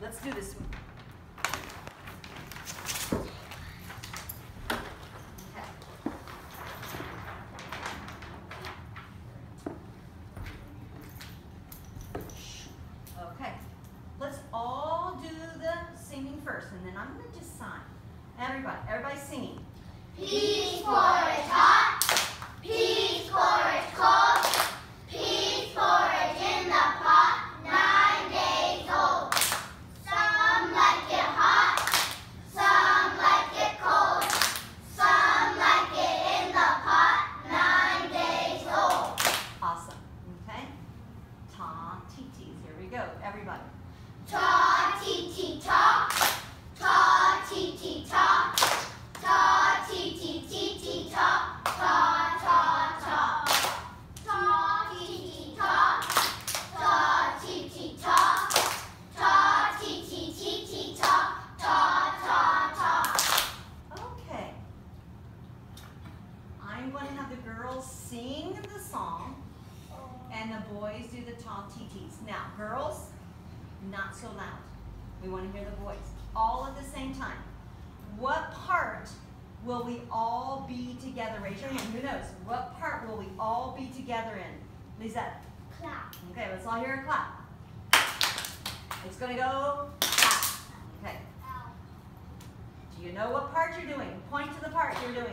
Let's do this one. Okay. Let's all do the singing first, and then I'm going to just sign. Everybody's singing. Peas, porridge hot, peas, porridge cold, peas, porridge in the pot, 9 days old. Some like it hot, some like it cold, some like it in the pot, 9 days old. Awesome. Okay. Ta-ti-tis. Here we go. Everybody. Ta-ti-ti-ta, ta-ti-ti-ta. Ta ti ti ti ti ta ta ta ta ta ti ti ta ta ti ti ta ta ti ti ti ti ta ta ta ta. Okay. I'm going to have the girls sing the song and the boys do the ta-ti-tis. Now, girls, not so loud. We want to hear the boys all at the same time. What part will we all be together? Raise your hand. Who knows? What part will we all be together in? Lisette. Clap. Okay, let's all hear a clap. It's going to go clap. Okay. Do you know what part you're doing? Point to the part you're doing.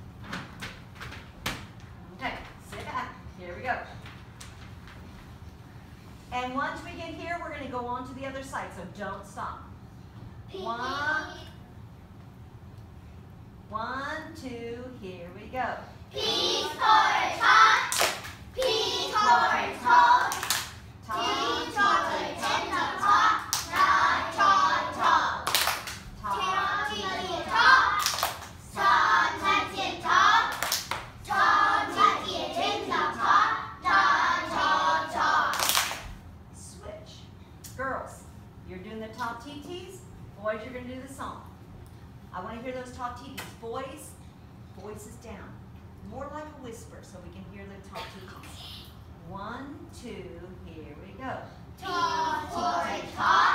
Okay, sit back. Here we go. And once we get here, we're going to go on to the other side, so don't stop. One, two, here we go. Peas, porridge hot, peas, porridge cold, peas, porridge in the pot, ta ta ta. Ta ti ti ta, ta ta ti ta, ta ti ti in the pot, ta ta ta. Switch. Girls, you're doing the ta-ti-tis. Boys, you're going to do the song. I want to hear those ta-ti-tis. Boys, voices down. More like a whisper so we can hear the ta-ti-tis. 1, 2, here we go. Ta porridge hot.